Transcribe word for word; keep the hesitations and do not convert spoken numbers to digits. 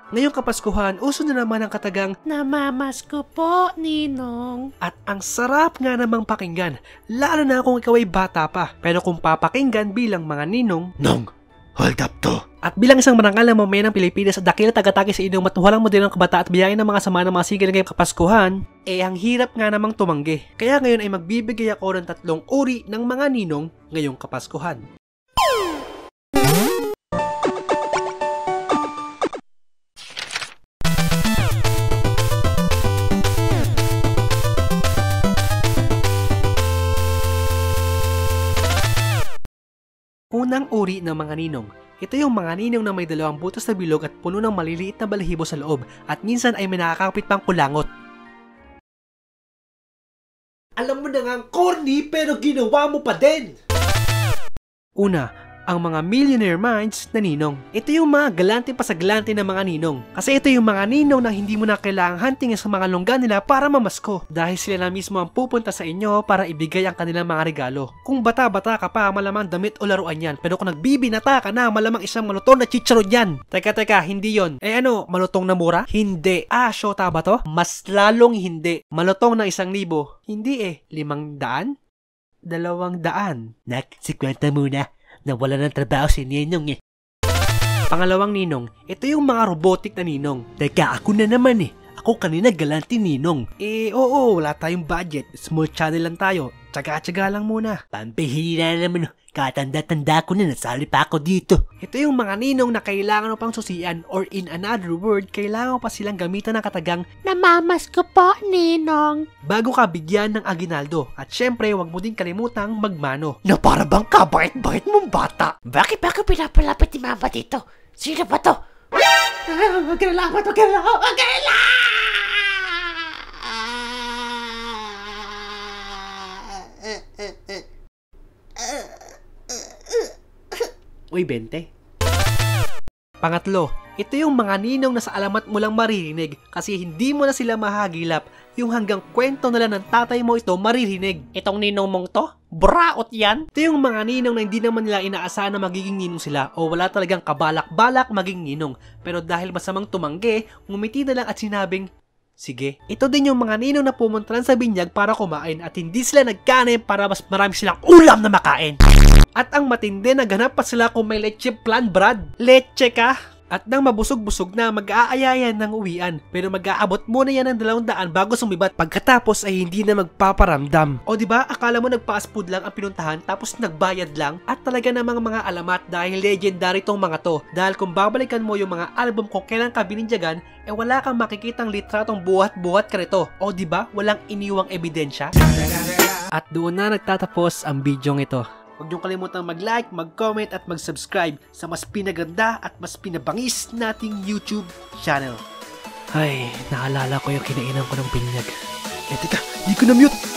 Ngayong Kapaskuhan, uso na naman ang katagang "Namamasko po, Ninong." At ang sarap nga namang pakinggan, lalo na kung ikaw ay bata pa. Pero kung papakinggan bilang mga ninong, "Nong, hold up to." At bilang isang marangal na mamaya ng Pilipinas at dakila tagatagi sa inyong matuwalang modelo ng kabata at biyahe ng mga sama ng mga sigil ngayong Kapaskuhan, eh ang hirap nga namang tumanggi. Kaya ngayon ay magbibigay ako ng tatlong uri ng mga ninong ngayong Kapaskuhan. Unang uri ng mga ninong. Ito yung mga ninong na may dalawang butas na bilog at puno ng maliliit na balahibo sa loob at minsan ay may nakakapit pang kulangot. Alam mo na nga corny pero ginawa mo pa din! Una, ang mga millionaire minds na ninong. Ito yung mga galante pa sa galante na mga ninong. Kasi ito yung mga ninong na hindi mo na kailangang huntingin sa mga longga nila para mamasko. Dahil sila na mismo ang pupunta sa inyo para ibigay ang kanilang mga regalo. Kung bata-bata ka pa, malamang damit o laruan yan. Pero kung nagbibinata ka na, malamang isang malutong na chicharon yan. Teka teka, hindi yon. Eh ano, malutong na mura? Hindi. Ah, syota ba to? Mas lalong hindi. Malutong na isang libo? Hindi eh. Limang daan? Dalawang daan. Nak, si kwenta muna. Nawala ng trabaho si Ninong eh. Pangalawang ninong, ito yung mga robotic na ninong. Teka, ako na naman eh. Ako kanina galante ninong. Eh, oo, wala tayong budget. Small channel lang tayo. Tsaga-tsaga lang muna. Pampihira naman. Katanda-tanda ko na, nasali pa ako dito. Ito yung mga ninong na kailangan mo pang susian or in another word, kailangan mo pa silang gamitan ng katagang "Namamasko po, Ninong." Bago ka bigyan ng aginaldo. At syempre, wag mo din kalimutang magmano. Na para bang kabait-bait mong bata. Bakit ba ako pinapalapit ni Mama dito? Sino ba to? Ah, magkailangan, magkailangan, magkailangan! Uy, bente. Pangatlo, ito yung mga ninong na sa alamat mo lang maririnig kasi hindi mo na sila mahagilap. Yung hanggang kwento nila ng tatay mo ito maririnig. Itong ninong mong to? Braot yan? Ito yung mga ninong na hindi naman nila inaasahan na magiging ninong sila o wala talagang kabalak-balak maging ninong. Pero dahil masamang tumanggi, ngumiti na lang at sinabing, "Sige." Ito din yung mga ninong na pumunta sa binyag para kumain at hindi sila nagkanin para mas marami silang ulam na makain. At ang matindi, naghanap pa sila kung may leche plan, Brad. Leche ka? At nang mabusog-busog na, mag-aayayan ng uwian. Pero mag-aabot muna yan ng dalawang daan bago sumibat. Pagkatapos ay hindi na magpaparamdam. O diba, akala mo nag-fast food lang ang pinuntahan tapos nagbayad lang? At talaga namang mga alamat dahil legendary tong mga to. Dahil kung babalikan mo yung mga album kung kailan ka bininjagan, eh wala kang makikitang litratong buhat-buhat ka rito. O diba, walang iniwang ebidensya? At doon na nagtatapos ang bidyong ito. Huwag niyong kalimutang mag-like, mag-comment at mag-subscribe sa mas pinaganda at mas pinabangis nating YouTube channel. Ay, naalala ko yung kinainan ko ng binyag. Eh, teka, di ko na-mute!